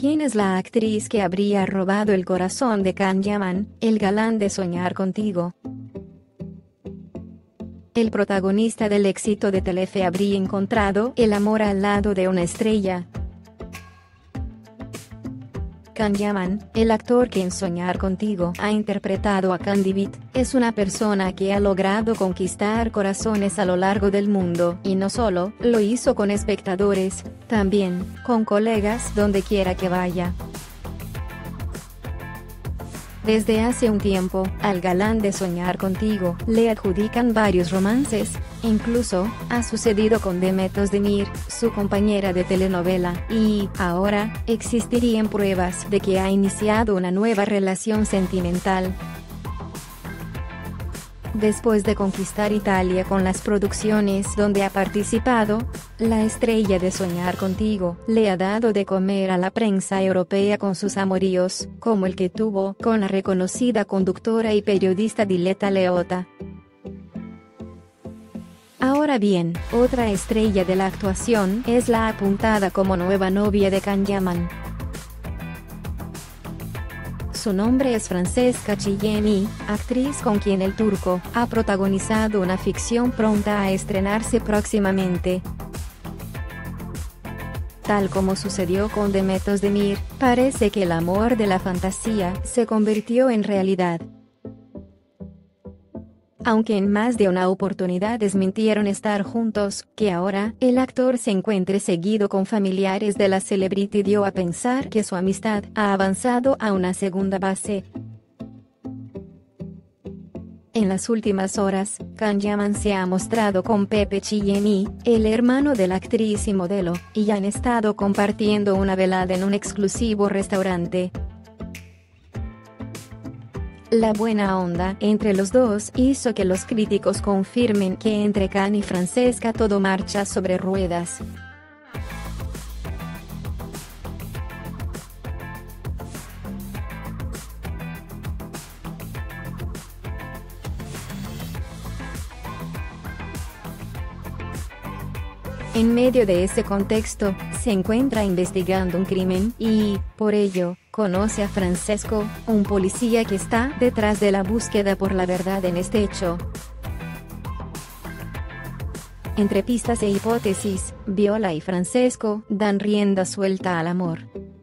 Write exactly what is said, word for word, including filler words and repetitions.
¿Quién es la actriz que habría robado el corazón de Can Yaman, el galán de Soñar Contigo? El protagonista del éxito de Telefe habría encontrado el amor al lado de una estrella. Can Yaman, el actor que en Soñar Contigo ha interpretado a Candy Beat, es una persona que ha logrado conquistar corazones a lo largo del mundo, y no solo lo hizo con espectadores, también con colegas donde quiera que vaya. Desde hace un tiempo, al galán de Soñar Contigo le adjudican varios romances, incluso ha sucedido con Demet Özdemir, su compañera de telenovela, y ahora existirían pruebas de que ha iniciado una nueva relación sentimental. Después de conquistar Italia con las producciones donde ha participado, la estrella de Soñar Contigo le ha dado de comer a la prensa europea con sus amoríos, como el que tuvo con la reconocida conductora y periodista Diletta Leotta. Ahora bien, otra estrella de la actuación es la apuntada como nueva novia de Can Yaman. Su nombre es Francesca Chillemi, actriz con quien el turco ha protagonizado una ficción pronta a estrenarse próximamente. Tal como sucedió con Demet Özdemir, parece que el amor de la fantasía se convirtió en realidad. Aunque en más de una oportunidad desmintieron estar juntos, que ahora el actor se encuentre seguido con familiares de la celebrity dio a pensar que su amistad ha avanzado a una segunda fase. En las últimas horas, Can Yaman se ha mostrado con Pepe Chillemi, el hermano de la actriz y modelo, y han estado compartiendo una velada en un exclusivo restaurante. La buena onda entre los dos hizo que los críticos confirmen que entre Can y Francesca todo marcha sobre ruedas. En medio de ese contexto, se encuentra investigando un crimen y, por ello, conoce a Francesco, un policía que está detrás de la búsqueda por la verdad en este hecho. Entre pistas e hipótesis, Viola y Francesco dan rienda suelta al amor.